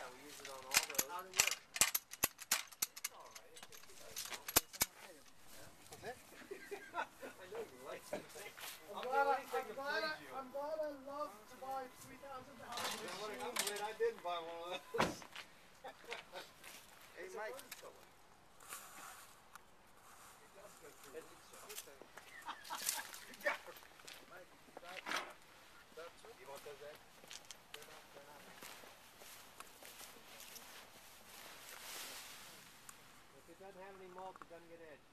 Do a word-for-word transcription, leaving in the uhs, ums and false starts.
we use it on all those. How'd it work? It's alright. It's just What's that? I know you like it. I'm glad I, I'm glad I, I'm glad I love to buy three thousand dollars machine. I'm glad I didn't buy one of those. Hey, Mike. It does go through It- wood, so. Mike, that, that's it. You want those eggs? They're not, they're not. If it doesn't have any mulch, it doesn't get edged.